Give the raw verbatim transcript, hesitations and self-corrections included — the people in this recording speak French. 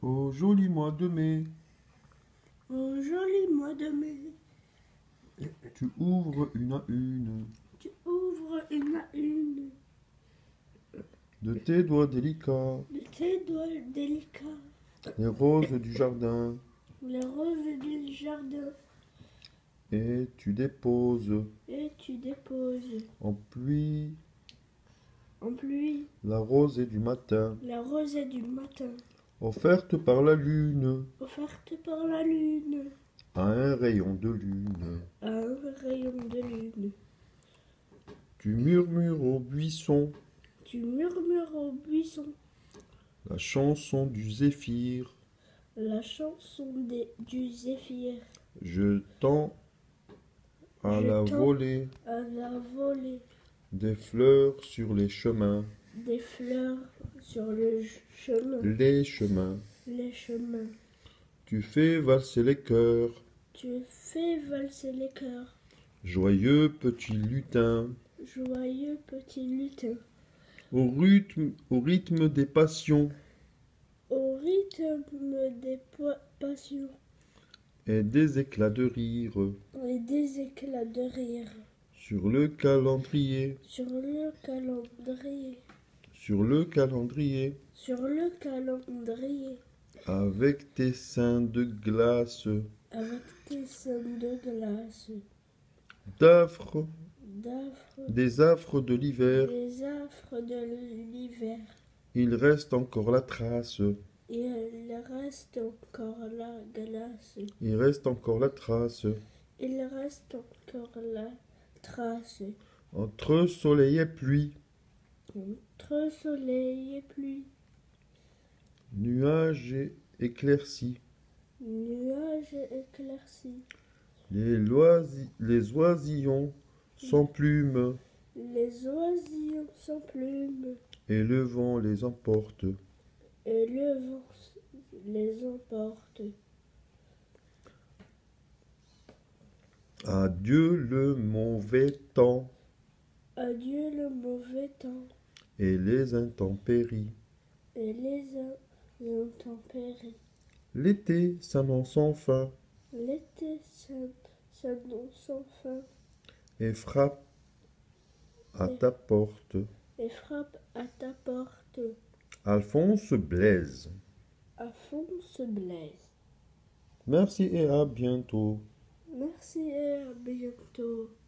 Au joli mois de mai, Au joli mois de mai, tu ouvres une à une tu ouvres une à une de tes doigts délicats de tes doigts délicats les roses du jardin, les roses du jardin, et tu déposes et tu déposes en pluie en pluie la rosée du matin, la rosée du matin, offerte par la lune, offerte par la lune, à un rayon de lune. à un rayon de lune. Tu murmures au buisson Tu murmures au buisson la chanson du zéphyr. la chanson des, du zéphyr. Je tends à Je la tends volée à la volée des fleurs sur les chemins, des fleurs sur le chemin, les chemins. les chemins. Tu fais valser les cœurs, Tu fais valser les cœurs, joyeux petit lutin, joyeux petit lutin, au rythme, au rythme des passions au rythme des po- passions et des éclats de rire. et des éclats de rire. Sur le calendrier, Sur le calendrier, sur le calendrier, sur le calendrier, avec tes seins de glace, avec tes seins de glace, d'affres, d'affres, des affres de l'hiver, des affres de l'hiver. il reste encore la trace, Il reste encore la glace, il reste encore la trace, il reste encore la trace, entre soleil et pluie, entre soleil et pluie, nuages et éclaircies. nuages éclaircis. Les, loisi- les oisillons sans plumes, Les oisillons sans plumes, et le vent les emporte. et le vent les emporte. Adieu le mauvais temps Adieu le mauvais temps et les intempéries. et les in- intempéries. L'été s'annonce enfin L'été s'an- s'annonce enfin et frappe à Et- ta porte. et frappe à ta porte. Alphonse Blaise. Alphonse Blaise. Merci et à bientôt. Merci et à bientôt.